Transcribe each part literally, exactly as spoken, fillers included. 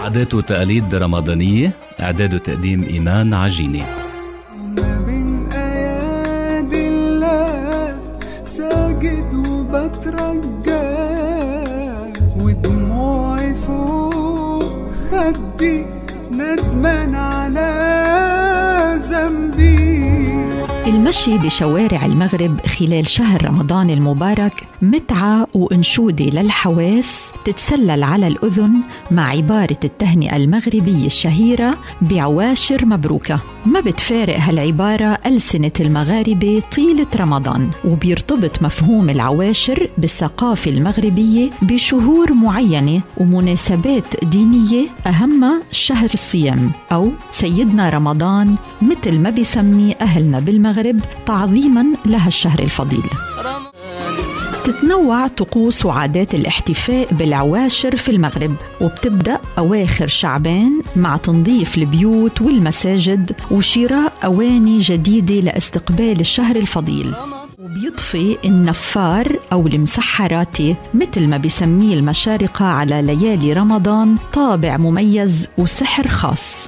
عادات وتقاليد رمضانية، إعداد وتقديم إيمان عجيني. ما بين أيادي الله ساجد وبترجى، ودموعي فوق خدي ندمان على ذنبي. المشي بشوارع المغرب خلال شهر رمضان المبارك متعة وأنشودة للحواس تتسلل على الأذن مع عبارة التهنئة المغربية الشهيرة بعواشر مبروكة. ما بتفارق هالعبارة ألسنة المغاربة طيلة رمضان، وبيرتبط مفهوم العواشر بالثقافة المغربية بشهور معينة ومناسبات دينية، أهمها شهر الصيام أو سيدنا رمضان مثل ما بيسمي أهلنا بالمغرب تعظيما لها الشهر الفضيل. تتنوع طقوس وعادات الاحتفاء بالعواشر في المغرب، وبتبدأ أواخر شعبان مع تنظيف البيوت والمساجد وشراء أواني جديدة لاستقبال الشهر الفضيل. وبيضفي النفار أو المسحراتي مثل ما بيسميه المشارقة على ليالي رمضان طابع مميز وسحر خاص.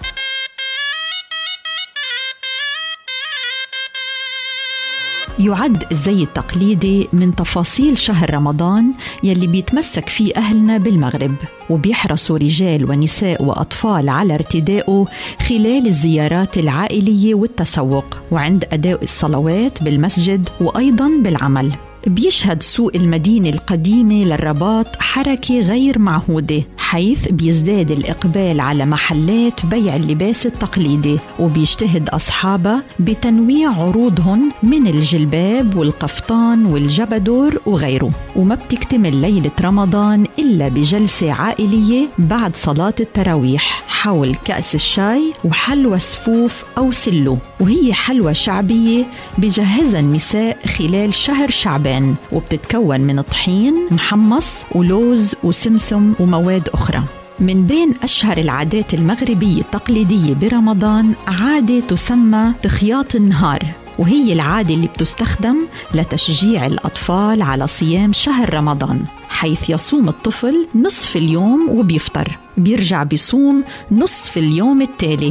يعد الزي التقليدي من تفاصيل شهر رمضان يلي بيتمسك فيه أهلنا بالمغرب، وبيحرصوا رجال ونساء وأطفال على ارتدائه خلال الزيارات العائلية والتسوق وعند أداء الصلوات بالمسجد وأيضاً بالعمل. بيشهد سوق المدينة القديمة للرباط حركة غير معهودة، حيث بيزداد الإقبال على محلات بيع اللباس التقليدي، وبيجتهد أصحابها بتنويع عروضهم من الجلباب والقفطان والجبدور وغيره. وما بتكتمل ليلة رمضان إلا بجلسة عائلية بعد صلاة التراويح حول كأس الشاي وحلوى سفوف أو سلو، وهي حلوى شعبية بجهزها النساء خلال شهر شعبان، وبتتكون من طحين محمص ولوز وسمسم ومواد أخرى. من بين أشهر العادات المغربية التقليدية برمضان عادة تسمى تخياط النهار، وهي العادة اللي بتستخدم لتشجيع الأطفال على صيام شهر رمضان، حيث يصوم الطفل نصف اليوم وبيفطر، بيرجع بيصوم نصف اليوم التالي.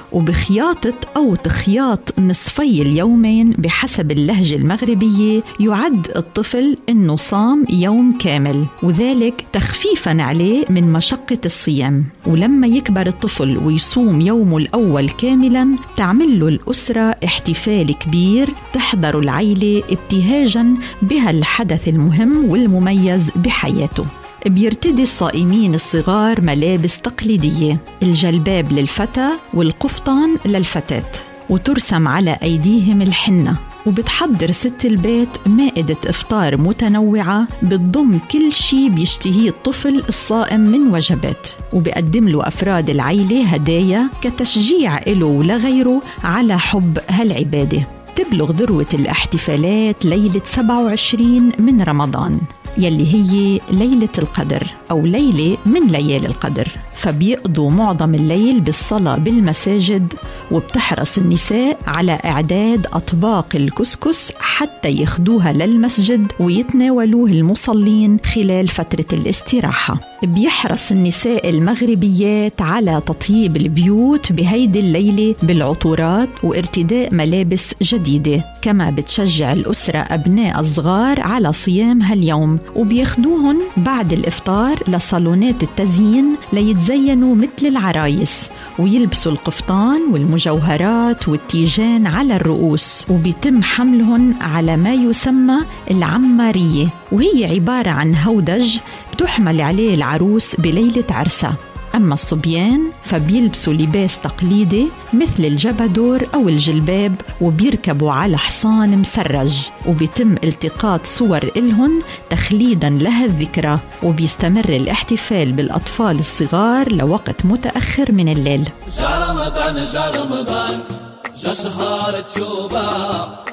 وبخياطة أو تخياط نصفي اليومين بحسب اللهجة المغربية يعد الطفل إنه صام يوم كامل، وذلك تخفيفاً عليه من مشقة الصيام. ولما يكبر الطفل ويصوم يومه الأول كاملاً تعمل له الأسرة احتفال كبير تحضر العيلة ابتهاجاً بها الحدث المهم والمميز بحياته. بيرتدي الصائمين الصغار ملابس تقليدية، الجلباب للفتى والقفطان للفتاة، وترسم على أيديهم الحنة. وبتحضر ست البيت مائدة إفطار متنوعة بتضم كل شيء بيشتهيه الطفل الصائم من وجبات، وبقدم له أفراد العيلة هدايا كتشجيع له ولغيره على حب هالعبادة. تبلغ ذروة الاحتفالات ليلة سبعة وعشرين من رمضان يلي هي ليلة القدر أو ليلة من ليالي القدر، فبيقضوا معظم الليل بالصلاة بالمساجد، وبتحرص النساء على إعداد أطباق الكسكس حتى يخدوها للمسجد ويتناولوه المصلين خلال فترة الاستراحة. بيحرص النساء المغربيات على تطيب البيوت بهيدي الليلة بالعطورات وارتداء ملابس جديدة، كما بتشجع الأسرة أبناء الصغار على صيام هاليوم، وبياخدوهن بعد الإفطار لصالونات التزيين ليتزينوا مثل العرايس ويلبسوا القفطان والمجوهرات والتيجان على الرؤوس، وبيتم حملهن على ما يسمى العمارية، وهي عبارة عن هودج بتحمل عليه العروس بليلة عرسها. أما الصبيان فبيلبسوا لباس تقليدي مثل الجبدور أو الجلباب، وبيركبوا على حصان مسرج، وبيتم التقاط صور إلهن تخليداً لها الذكرى، وبيستمر الاحتفال بالأطفال الصغار لوقت متأخر من الليل. شهر رمضان شهر رمضان جا شهر التوبة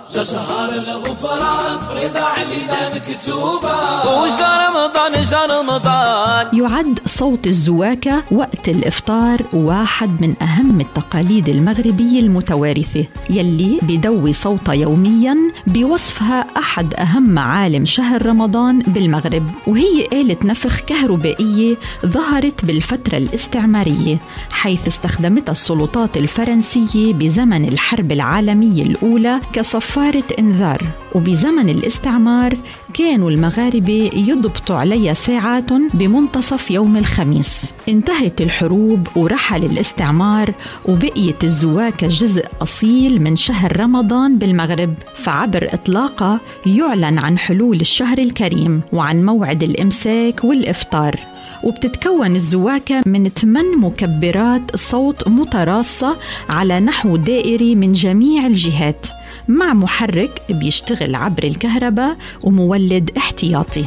شهر الغفران فريضة علينا مكتوبة، وجا رمضان جا رمضان. يعد صوت الزواكة وقت الإفطار واحد من أهم التقاليد المغربية المتوارثة يلي بدوي صوتها يومياً بوصفها أحد أهم معالم شهر رمضان بالمغرب، وهي آلة نفخ كهربائية ظهرت بالفترة الاستعمارية حيث استخدمتها السلطات الفرنسية بزمن الحرب العالمية الأولى كصفارة إنذار، وبزمن الاستعمار كانوا المغاربة يضبطوا عليها ساعات بمنتصف يوم الخميس. انتهت الحروب ورحل الاستعمار وبقيت الزواكة جزء أصيل من شهر رمضان بالمغرب، فعبر إطلاقها يعلن عن حلول الشهر الكريم وعن موعد الإمساك والإفطار. وبتتكون الزواكة من ثمان مكبرات صوت متراصة على نحو دائري من جميع الجهات مع محرك بيشتغل عبر الكهرباء ومولد احتياطي.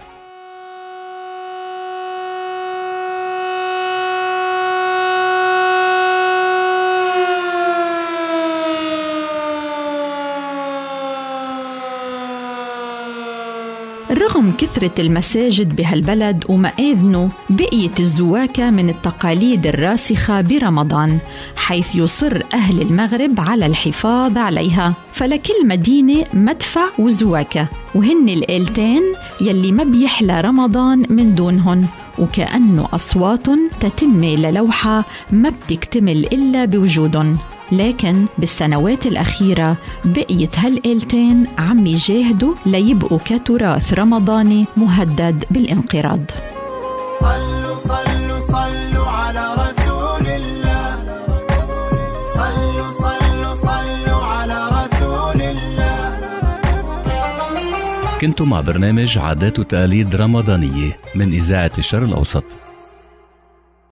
رغم كثرة المساجد بهالبلد ومآذنه بقيت الزواكة من التقاليد الراسخة برمضان، حيث يصر أهل المغرب على الحفاظ عليها. فلكل مدينة مدفع وزواكة، وهن الآلتين يلي ما بيحلى رمضان من دونهن، وكأنه أصوات تتمة للوحة ما بتكتمل إلا بوجودهم. لكن بالسنوات الأخيرة بقيت هالآلتين عم يجاهدوا ليبقوا كتراث رمضاني مهدد بالانقراض. صلوا صلوا صلوا على رسول الله، صلوا صلوا صلوا على رسول الله. كنتم مع برنامج عادات وتقاليد رمضانية من إذاعة الشرق الأوسط.